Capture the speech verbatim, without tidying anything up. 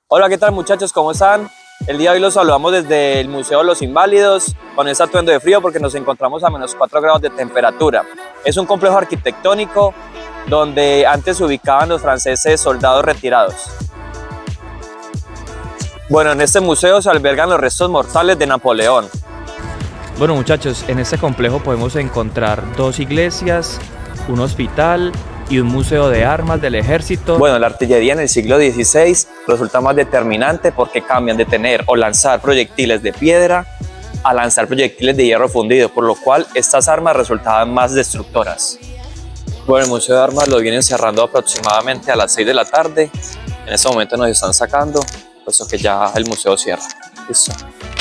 Hola, ¿qué tal muchachos? ¿Cómo están? El día de hoy los saludamos desde el Museo de los Inválidos con este atuendo de frío porque nos encontramos a menos cuatro grados de temperatura. Es un complejo arquitectónico donde antes se ubicaban los franceses soldados retirados. Bueno, en este museo se albergan los restos mortales de Napoleón. Bueno muchachos, en este complejo podemos encontrar dos iglesias, un hospital y un museo de armas del ejército. Bueno, la artillería en el siglo dieciséis resulta más determinante porque cambian de tener o lanzar proyectiles de piedra a lanzar proyectiles de hierro fundido, por lo cual estas armas resultaban más destructoras. Bueno, el museo de armas lo vienen cerrando aproximadamente a las seis de la tarde. En este momento nos están sacando, puesto que ya el museo cierra. Listo.